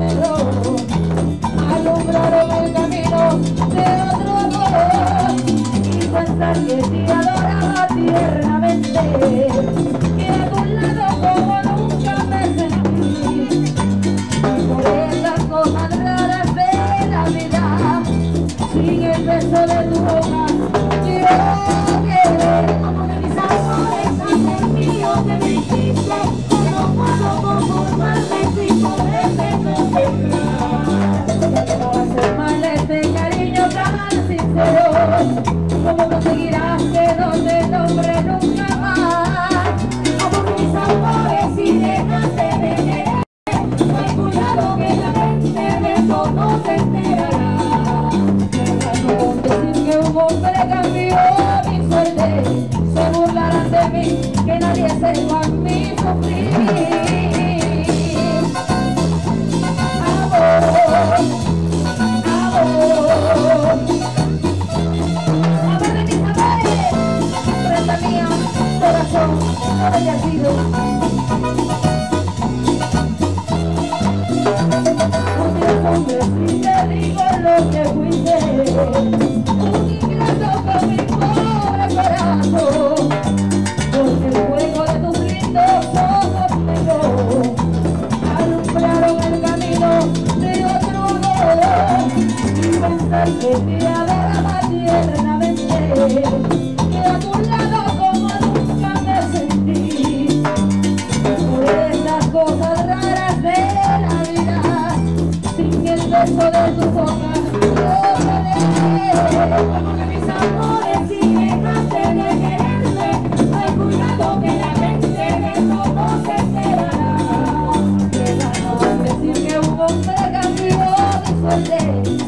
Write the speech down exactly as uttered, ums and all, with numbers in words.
negro alumbraron el camino de otro amor y pensar que te adoraba tiernamente, que a tu lado como nunca me sentí, por esas cosas raras de la vida, sin el beso de tu boca, yo quedé como que mis amores hacen mío que me hiciste, no puedo conformarme sin poderte contemplar. No va a ser mal este cariño tan sincero, ¿cómo conseguirás que no te nombre nunca más? Como mis amores si dejaste de querer, ten cuidado que la gente de eso no se enterará. No decir que un hombre cambió mi suerte, se burlarán de mí, que nadie sepa mi sufrir. Amor, amor, amor de mis amores, prenda mía, corazón, no haya sido. Un Dios hombre, si te digo lo que fuiste, un ingrato con mi pobre corazón, porque el fuego de tus lindos ojos negros alumbraron el camino de otro amor y pensar que te adoraba tiernamente, que a tu lado como nunca me sentí, por esas cosas raras de la vida, sin el beso de tu boca yo quedé como que mis amores si dejaste de quererme, ay cuidado que la gente de eso no se enterará. Que van a decir que un hombre cambió mi suerte,